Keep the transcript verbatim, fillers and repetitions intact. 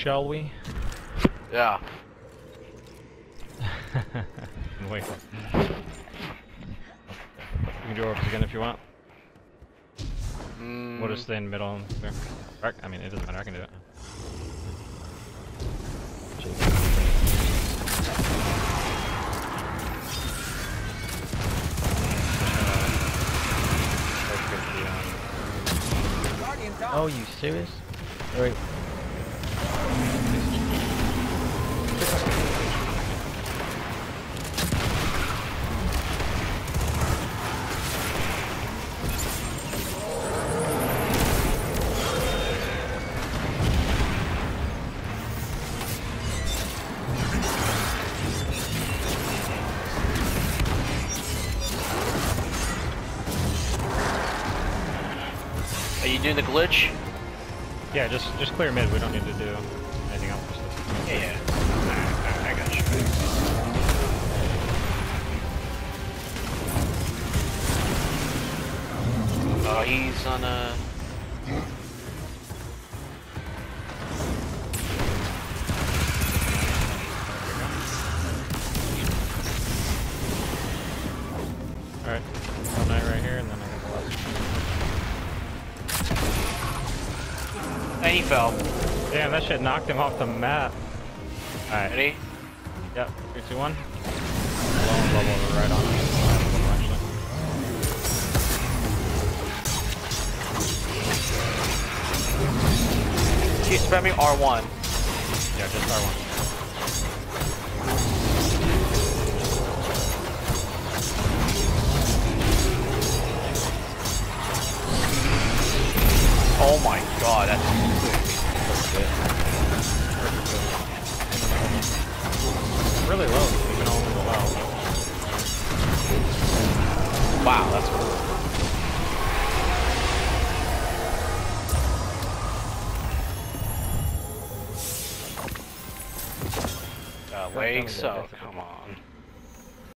shall we? Yeah. Wait. You can do orbs again if you want. Mm. We'll just stay in the middle and clear. Or, I mean, it doesn't matter, I can do it. Oh, you serious? Alright. Are you doing the glitch? Yeah, just just clear mid. We don't need to do anything else. Yeah, yeah. Alright, alright, I got you. Oh, he's on a. Alright, one night right here, and then I got the last one. And he fell. Damn, that shit knocked him off the map. Alright. Ready? Yep, three, two, one. Low level right on it. Keep spamming R one. Yeah, just R one. Oh my god, that's sick. Really low, even all the low. Wow, that's cool. Uh, wait, so, come on.